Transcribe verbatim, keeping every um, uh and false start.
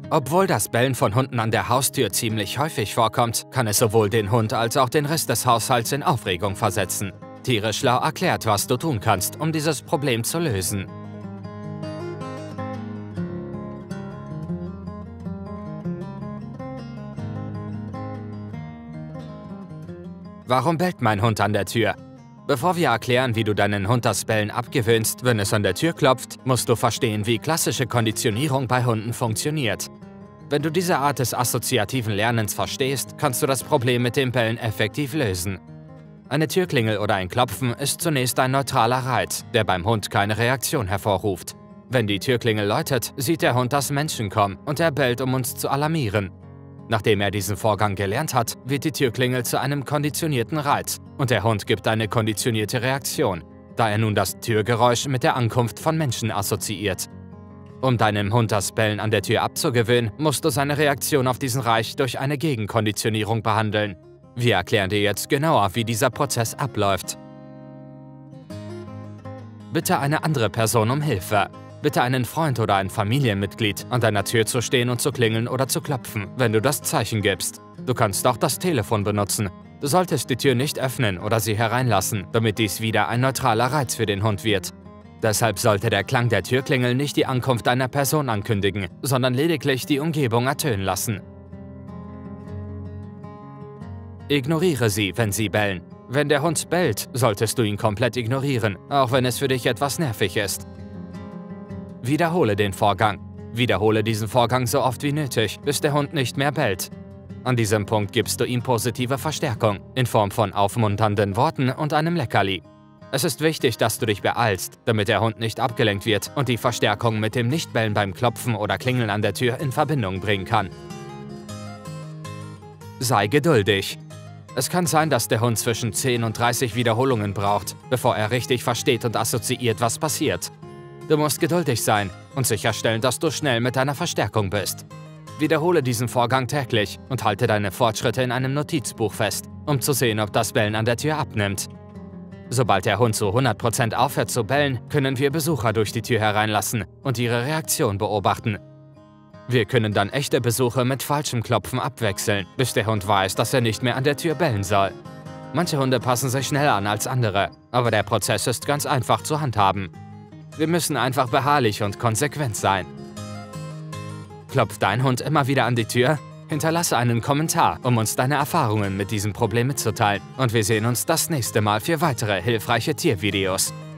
Obwohl das Bellen von Hunden an der Haustür ziemlich häufig vorkommt, kann es sowohl den Hund als auch den Rest des Haushalts in Aufregung versetzen. Tiere schlau erklärt, was du tun kannst, um dieses Problem zu lösen. Warum bellt mein Hund an der Tür? Bevor wir erklären, wie du deinen Hund das Bellen abgewöhnst, wenn es an der Tür klopft, musst du verstehen, wie klassische Konditionierung bei Hunden funktioniert. Wenn du diese Art des assoziativen Lernens verstehst, kannst du das Problem mit dem Bellen effektiv lösen. Eine Türklingel oder ein Klopfen ist zunächst ein neutraler Reiz, der beim Hund keine Reaktion hervorruft. Wenn die Türklingel läutet, sieht der Hund, dass Menschen kommen und er bellt, um uns zu alarmieren. Nachdem er diesen Vorgang gelernt hat, wird die Türklingel zu einem konditionierten Reiz und der Hund gibt eine konditionierte Reaktion, da er nun das Türgeräusch mit der Ankunft von Menschen assoziiert. Um deinem Hund das Bellen an der Tür abzugewöhnen, musst du seine Reaktion auf diesen Reiz durch eine Gegenkonditionierung behandeln. Wir erklären dir jetzt genauer, wie dieser Prozess abläuft. Bitte eine andere Person um Hilfe. Bitte einen Freund oder ein Familienmitglied, an deiner Tür zu stehen und zu klingeln oder zu klopfen, wenn du das Zeichen gibst. Du kannst auch das Telefon benutzen. Du solltest die Tür nicht öffnen oder sie hereinlassen, damit dies wieder ein neutraler Reiz für den Hund wird. Deshalb sollte der Klang der Türklingel nicht die Ankunft einer Person ankündigen, sondern lediglich die Umgebung ertönen lassen. Ignoriere sie, wenn sie bellen. Wenn der Hund bellt, solltest du ihn komplett ignorieren, auch wenn es für dich etwas nervig ist. Wiederhole den Vorgang. Wiederhole diesen Vorgang so oft wie nötig, bis der Hund nicht mehr bellt. An diesem Punkt gibst du ihm positive Verstärkung in Form von aufmunternden Worten und einem Leckerli. Es ist wichtig, dass du dich beeilst, damit der Hund nicht abgelenkt wird und die Verstärkung mit dem Nichtbellen beim Klopfen oder Klingeln an der Tür in Verbindung bringen kann. Sei geduldig. Es kann sein, dass der Hund zwischen zehn und dreißig Wiederholungen braucht, bevor er richtig versteht und assoziiert, was passiert. Du musst geduldig sein und sicherstellen, dass du schnell mit deiner Verstärkung bist. Wiederhole diesen Vorgang täglich und halte deine Fortschritte in einem Notizbuch fest, um zu sehen, ob das Bellen an der Tür abnimmt. Sobald der Hund zu hundert Prozent aufhört zu bellen, können wir Besucher durch die Tür hereinlassen und ihre Reaktion beobachten. Wir können dann echte Besuche mit falschem Klopfen abwechseln, bis der Hund weiß, dass er nicht mehr an der Tür bellen soll. Manche Hunde passen sich schneller an als andere, aber der Prozess ist ganz einfach zu handhaben. Wir müssen einfach beharrlich und konsequent sein. Klopft dein Hund immer wieder an die Tür? Hinterlasse einen Kommentar, um uns deine Erfahrungen mit diesem Problem mitzuteilen. Und wir sehen uns das nächste Mal für weitere hilfreiche Tiervideos.